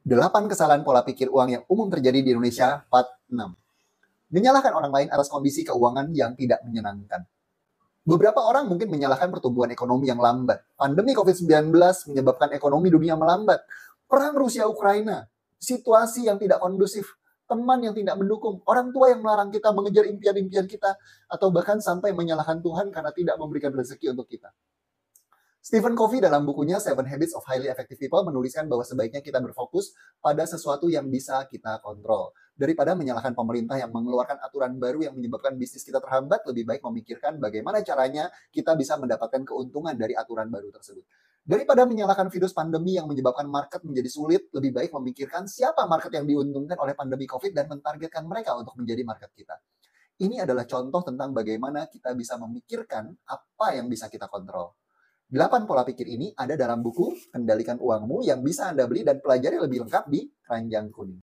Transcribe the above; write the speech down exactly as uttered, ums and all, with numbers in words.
delapan kesalahan pola pikir uang yang umum terjadi di Indonesia, part enam. Menyalahkan orang lain atas kondisi keuangan yang tidak menyenangkan. Beberapa orang mungkin menyalahkan pertumbuhan ekonomi yang lambat. Pandemi covid sembilan belas menyebabkan ekonomi dunia melambat. Perang Rusia-Ukraina, situasi yang tidak kondusif, teman yang tidak mendukung, orang tua yang melarang kita mengejar impian-impian kita, atau bahkan sampai menyalahkan Tuhan karena tidak memberikan rezeki untuk kita. Stephen Covey dalam bukunya Seven Habits of Highly Effective People menuliskan bahwa sebaiknya kita berfokus pada sesuatu yang bisa kita kontrol. Daripada menyalahkan pemerintah yang mengeluarkan aturan baru yang menyebabkan bisnis kita terhambat, lebih baik memikirkan bagaimana caranya kita bisa mendapatkan keuntungan dari aturan baru tersebut. Daripada menyalahkan virus pandemi yang menyebabkan market menjadi sulit, lebih baik memikirkan siapa market yang diuntungkan oleh pandemi COVID dan mentargetkan mereka untuk menjadi market kita. Ini adalah contoh tentang bagaimana kita bisa memikirkan apa yang bisa kita kontrol. Delapan pola pikir ini ada dalam buku Kendalikan Uangmu yang bisa Anda beli dan pelajari lebih lengkap di Keranjang Kuning.